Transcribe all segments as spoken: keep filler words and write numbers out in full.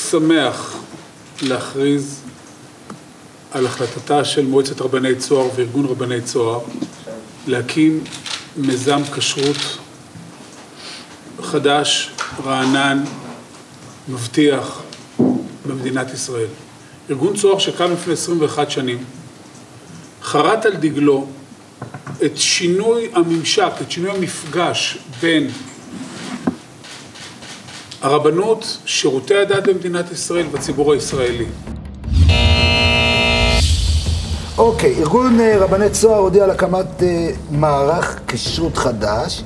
שמח להכריז על החלטתה של מועצת רבני צוהר וארגון רבני צוהר להקים מיזם כשרות חדש, רענן, מבטיח במדינת ישראל. ארגון צוהר שקם לפני עשרים ואחת שנים חרט על דגלו את שינוי הממשק, את שינוי המפגש בין הרבנות, שירותי הדת במדינת ישראל והציבור הישראלי. אוקיי, ארגון רבני צוהר הודיע על הקמת מערך כשרות חדש.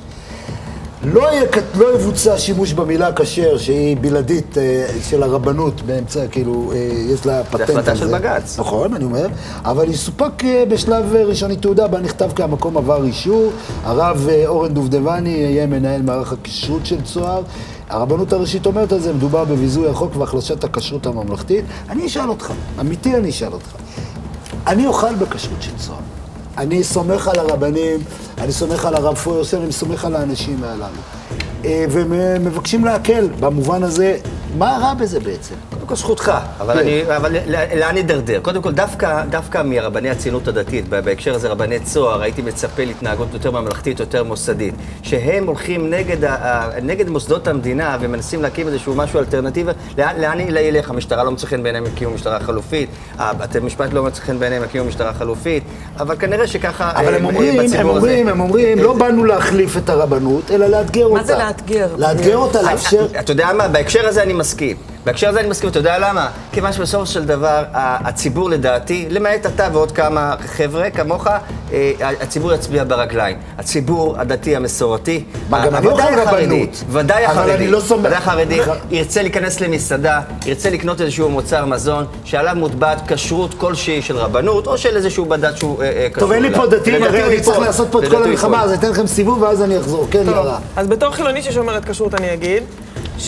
לא, יהיה, לא יבוצע שימוש במילה כשר, שהיא בלעדית של הרבנות באמצע, כאילו, יש לה פטנט על זה. זה החלטה של בג"ץ. נכון, אני אומר. אבל יסופק בשלב ראשוני תעודה, בה נכתב כי המקום עבר אישור. הרב אורן דובדבני יהיה מנהל מערך הכשרות של צוהר. הרבנות הראשית אומרת על זה, מדובר בביזוי החוק והחלשת הכשרות הממלכתית. אני אשאל אותך, אמיתי אני אשאל אותך. אני אוכל בכשרות של צוהר. אני סומך על הרבנים, אני סומך על הרב פוירסן, אני סומך על האנשים הללו. ומבקשים להקל, במובן הזה, מה רע בזה בעצם? קודם כל זכותך, אבל אני, אבל לאן נדרדר? קודם כל, דווקא, דווקא מרבני הציונות הדתית, בהקשר הזה רבני צוהר, הייתי מצפה להתנהגות יותר ממלכתית, יותר מוסדית, שהם הולכים נגד, ה, נגד מוסדות המדינה ומנסים להקים איזשהו משהו אלטרנטיבי. לאן, לאן ילך? המשטרה לא מצא חן בעיניהם הקימו משטרה חלופית, בתי משפט לא מצא חן בעיניהם הקימו משטרה חלופית, אבל כנראה שככה אבל הם אומרים, הם אומרים, הם אומרים, לא באנו להחליף את הרבנות, אלא לאתגר אותה. מה זה לאתגר? לאתגר אותה, לאפשר... אתה יודע מה? בהקשר הזה אני מסכים. בהקשר הזה אני מסכים, אתה יודע למה? כיוון שבסופו של דבר, הציבור לדעתי, למעט אתה ועוד כמה חבר'ה כמוך, הציבור יצביע ברגליים. הציבור הדתי המסורתי, ודאי החרדי, ודאי החרדי, ודאי החרדי, ירצה להיכנס למסעדה, ירצה לקנות איזשהו מוצר מזון, שעליו מוטבעת כשרות כלשהי של רבנות, או של איזשהו בדת שהוא כשרות. טוב, אין לי פה דתיים, הרי אני צריך לעשות פה את כל המלחמה, אז אתן לכם סיבוב ואז אני אחזור. כן, ירה. אז בתור חילונית ששומרת כשרות אני אגיד, ש...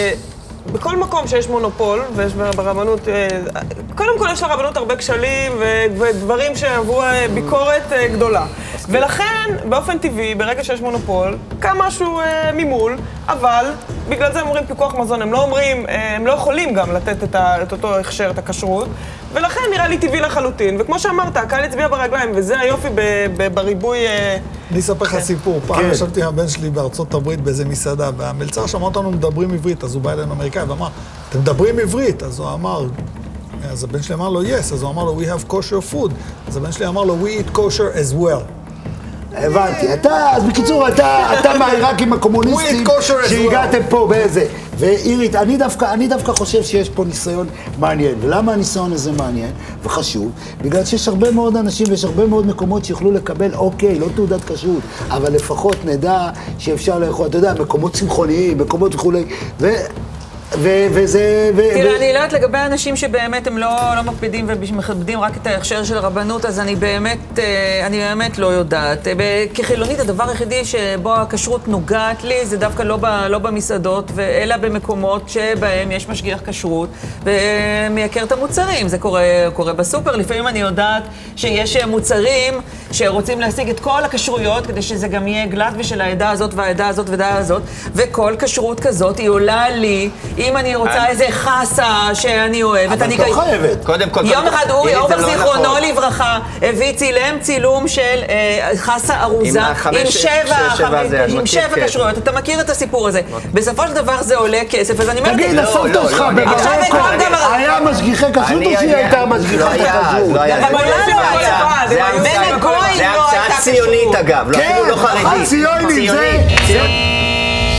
בכל מקום שיש מונופול, ויש ברבנות, קודם כל יש לרבנות הרבה כשלים ודברים שעברו ביקורת גדולה. ולכן, באופן טבעי, ברגע שיש מונופול, קם משהו ממול, אבל בגלל זה הם אומרים פיקוח מזון, הם לא אומרים, הם לא יכולים גם לתת את אותו הכשר, את הכשרות, ולכן נראה לי טבעי לחלוטין. וכמו שאמרת, הקהל הצביע ברגליים, וזה היופי בריבוי... אני אספר לך סיפור. פעם ישבתי עם הבן שלי בארצות הברית באיזה מסעדה, והמלצר שמע אותנו מדברים עברית, אז הוא בא אלינו אמריקאי ואמר, אתם מדברים עברית? אז הוא אמר, אז הבן שלי אמר לו, yes, אז הוא אמר לו, we have kosher food. אז הבן שלי אמר לו, we eat kosher as well. הבנתי. אתה, אז בקיצור, אתה, אתה מהעיראקים הקומוניסטים שהגעתם פה באיזה. ואירית, אני דווקא, אני דווקא חושב שיש פה ניסיון מעניין. ולמה הניסיון הזה מעניין וחשוב? בגלל שיש הרבה מאוד אנשים ויש הרבה מאוד מקומות שיוכלו לקבל, אוקיי, לא תעודת כשרות, אבל לפחות נדע שאפשר לאכול, אתה יודע, מקומות צמחוניים, מקומות וכולי, ו... וזה... תראה, אני לא יודעת לגבי אנשים שבאמת הם לא מקפידים ומכבדים רק את ההכשר של הרבנות, אז אני באמת, אני באמת לא יודעת. כחילונית, הדבר היחידי שבו הכשרות נוגעת לי, זה דווקא לא במסעדות, אלא במקומות שבהם יש משגיח כשרות, ומייקר את המוצרים. זה קורה בסופר. לפעמים אני יודעת שיש מוצרים שרוצים להשיג את כל הכשרויות, כדי שזה גם יהיה גלת בשל העדה הזאת והעדה הזאת והעדה הזאת, וכל כשרות כזאת היא עולה לי, אם אני רוצה איזה חסה שאני אוהבת, אבל לא חייבת. קודם כל... יום אחד אורי אורבך זיכרונו לברכה הביא צילם צילום של חסה ארוזה עם שבע כשרויות. אתה מכיר את הסיפור הזה. בסופו של דבר זה עולה כסף, אז אני אומרת... תגיד, הסבתא שלך במרוקו היה משגיחי כשרות או שהיא הייתה משגיחת הכשרות? לא היה, לא היה. זה הרצאה ציונית אגב, לא חרדית. כן, ציונית, זה...